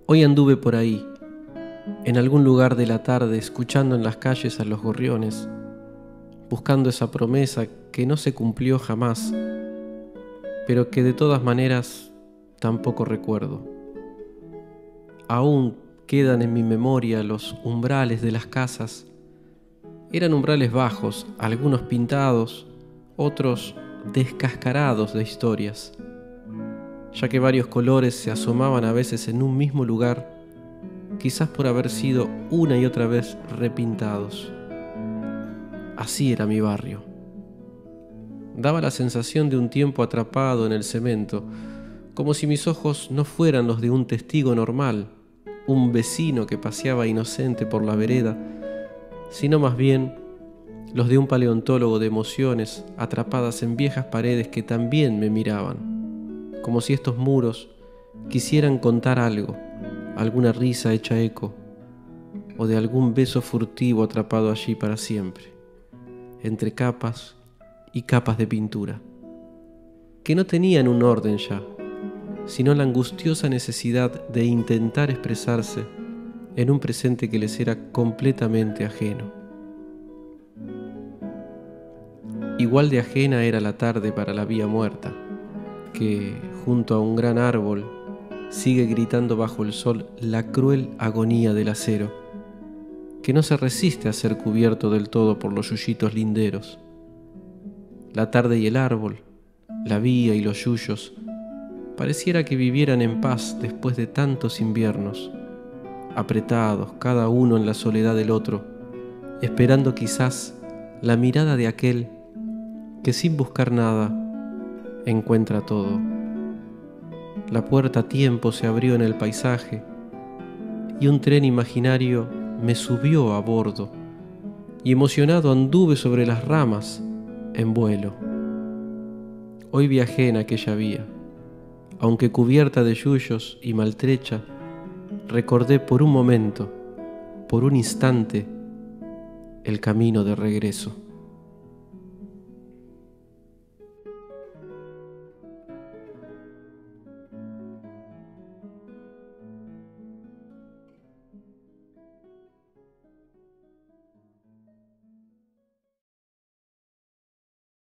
Hoy anduve por ahí, en algún lugar de la tarde, escuchando en las calles a los gorriones, buscando esa promesa que no se cumplió jamás, pero que de todas maneras tampoco recuerdo. Aún quedan en mi memoria los umbrales de las casas. Eran umbrales bajos, algunos pintados, otros descascarados de historias, ya que varios colores se asomaban a veces en un mismo lugar, quizás por haber sido una y otra vez repintados. Así era mi barrio. Daba la sensación de un tiempo atrapado en el cemento, como si mis ojos no fueran los de un testigo normal, un vecino que paseaba inocente por la vereda, sino más bien los de un paleontólogo de emociones atrapadas en viejas paredes que también me miraban, como si estos muros quisieran contar algo, alguna risa hecha eco, o de algún beso furtivo atrapado allí para siempre, entre capas y capas de pintura, que no tenían un orden ya, sino la angustiosa necesidad de intentar expresarse en un presente que les era completamente ajeno. Igual de ajena era la tarde para la vía muerta, que, junto a un gran árbol, sigue gritando bajo el sol la cruel agonía del acero, que no se resiste a ser cubierto del todo por los yuyitos linderos. La tarde y el árbol, la vía y los yuyos, pareciera que vivieran en paz después de tantos inviernos, apretados cada uno en la soledad del otro, esperando quizás la mirada de aquel que sin buscar nada encuentra todo. La puerta a tiempo se abrió en el paisaje y un tren imaginario me subió a bordo y emocionado anduve sobre las ramas en vuelo. Hoy viajé en aquella vía, aunque cubierta de yuyos y maltrecha, recordé por un momento, por un instante, el camino de regreso.